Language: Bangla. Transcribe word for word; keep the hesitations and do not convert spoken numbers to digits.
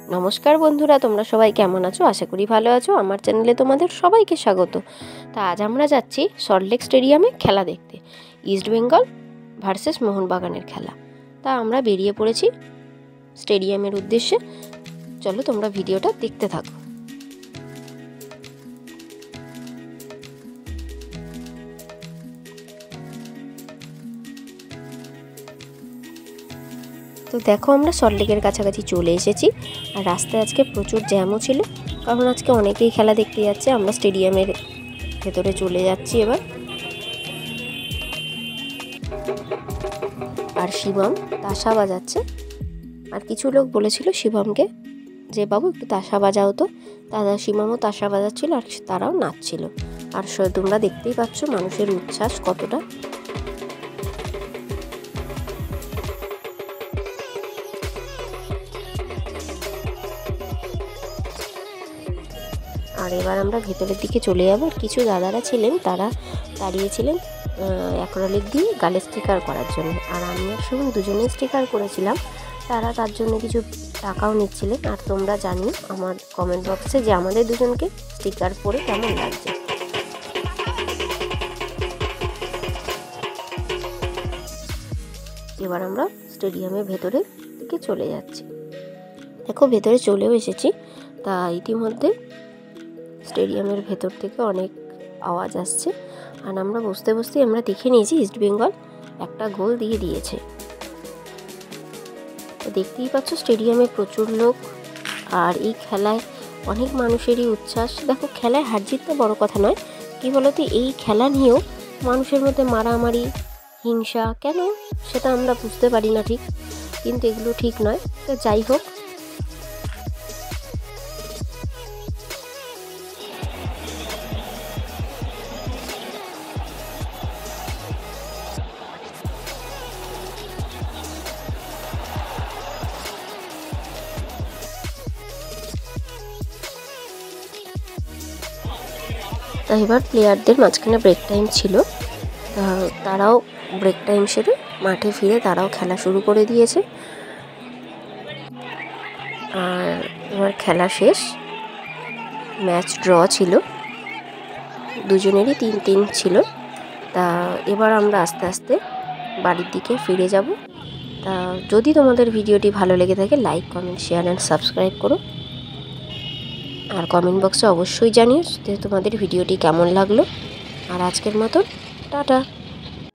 নমস্কার বন্ধুরা, তোমরা সবাই কেমন আছো? আশা করি ভালো আছো। আমার চ্যানেলে তোমাদের সবাইকে স্বাগত। তা আজ আমরা যাচ্ছি সল্টলেক স্টেডিয়ামে খেলা দেখতে, ইস্ট বেঙ্গল ভার্সেস মোহনবাগানের খেলা। তা আমরা বেরিয়ে পড়েছি স্টেডিয়ামের উদ্দেশ্যে। চলো তোমরা ভিডিওটা দেখতে থাকো। তো দেখো, আমরা সল্টলেকের কাছাকাছি চলে এসেছি। আর রাস্তায় আজকে প্রচুর জ্যামও ছিল, কারণ আজকে অনেকেই খেলা দেখতে যাচ্ছে। আমরা স্টেডিয়ামের ভেতরে চলে যাচ্ছি এবার। আর শিবম তাসা বাজাচ্ছে। আর কিছু লোক বলেছিল শিবমকে যে বাবু একটু তাসা বাজাও তো। দাদা শিবমও তাসা বাজাচ্ছিল আর তারাও নাচছিল। আর তোমরা দেখতেই পাচ্ছ মানুষের উচ্ছ্বাস কতটা। আর এবার আমরা ভেতরের দিকে চলে যাব। কিছু দাদারা ছিলেন, তারা দাঁড়িয়েছিলেন অ্যাক্রিলিক দিয়ে গালে স্টিকার করার জন্য। আর আমি আর শুনুন দুজনেই স্টিকার করেছিলাম। তারা তার জন্য কিছু টাকাও নিচ্ছিলেন। আর তোমরা জানিও আমার কমেন্ট বক্সে যে আমাদের দুজনকে স্টিকার পরে কেমন লাগছে। এবার আমরা স্টেডিয়ামের ভেতরের দিকে চলে যাচ্ছি। দেখো ভেতরে চলেও এসেছি। তা ইতিমধ্যে স্টেডিয়ামের ভেতর থেকে অনেক আওয়াজ আসছে। আর আমরা বসতে বসতে আমরা দেখে নিয়েছি ইস্ট বেঙ্গল একটা গোল দিয়ে দিয়েছে। দেখতেই পাচ্ছ স্টেডিয়ামে প্রচুর লোক। আর এই খেলায় অনেক মানুষেরই উচ্ছ্বাস। দেখো খেলায় হার জিত তো বড় কথা নয়, কী বলতো এই খেলা নিয়েও মানুষের মধ্যে মারামারি হিংসা কেন সেটা আমরা বুঝতে পারি না ঠিক, কিন্তু এগুলো ঠিক নয়। তো যাই হোক, তা এবার প্লেয়ারদের মাঝখানে ব্রেক টাইম ছিল। তারাও ব্রেক টাইম সেরে মাঠে ফিরে তারাও খেলা শুরু করে দিয়েছে। আর এবার খেলা শেষ, ম্যাচ ড্র ছিল, দুজনেরই তিন তিন ছিল। তা এবার আমরা আস্তে আস্তে বাড়ির দিকে ফিরে যাব। তা যদি তোমাদের ভিডিওটি ভালো লেগে থাকে like comment share and subscribe করো। আর কমেন্ট বক্সে অবশ্যই জানিও যে তোমাদের ভিডিওটি কেমন লাগলো। আর আজকের মতো টাটা।